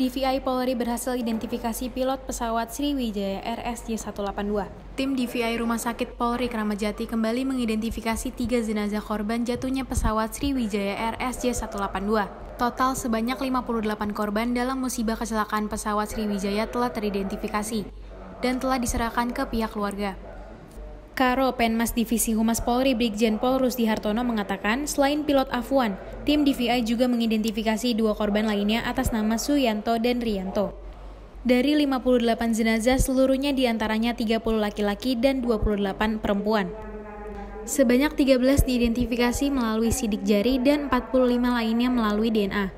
DVI Polri berhasil identifikasi pilot pesawat Sriwijaya RSJ182. Tim DVI Rumah Sakit Polri Kramat Jati kembali mengidentifikasi 3 jenazah korban jatuhnya pesawat Sriwijaya RSJ182. Total sebanyak 58 korban dalam musibah kecelakaan pesawat Sriwijaya telah teridentifikasi dan telah diserahkan ke pihak keluarga. Karo Penmas Divisi Humas Polri Brigjen Pol Rusdi Hartono mengatakan, selain pilot Afwan, tim DVI juga mengidentifikasi 2 korban lainnya atas nama Suyanto dan Rianto. Dari 58 jenazah, seluruhnya diantaranya 30 laki-laki dan 28 perempuan. Sebanyak 13 diidentifikasi melalui sidik jari dan 45 lainnya melalui DNA.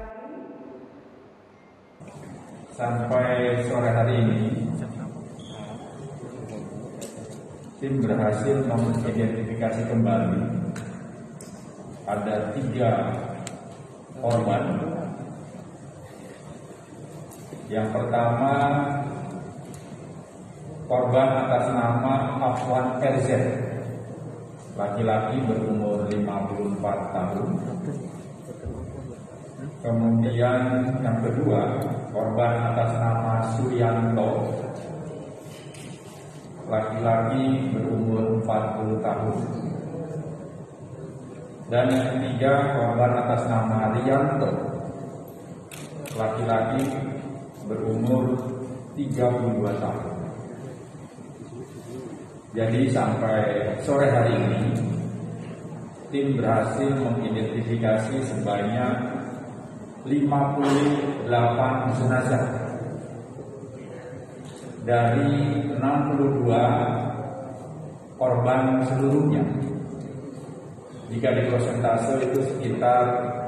Sampai sore hari ini, tim berhasil mengidentifikasi kembali ada 3 korban. Yang pertama, korban atas nama Afwan RZ, laki-laki berumur 54 tahun. Kemudian yang kedua, korban atas nama Suyanto, laki-laki berumur 40 tahun. Dan yang ketiga, korban atas nama Rianto, laki-laki berumur 32 tahun. Jadi sampai sore hari ini, tim berhasil mengidentifikasi sebanyak 58 jenazah dari 62 korban seluruhnya. Jika diprosentase itu sekitar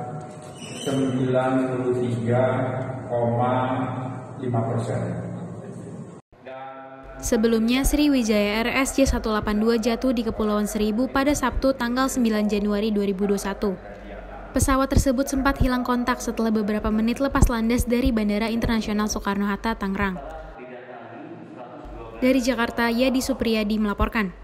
93,5%. Sebelumnya, Sriwijaya RSJ182 jatuh di Kepulauan Seribu pada Sabtu tanggal 9 Januari 2021. Pesawat tersebut sempat hilang kontak setelah beberapa menit lepas landas dari Bandara Internasional Soekarno-Hatta, Tangerang. Dari Jakarta, Yadi Supriyadi melaporkan.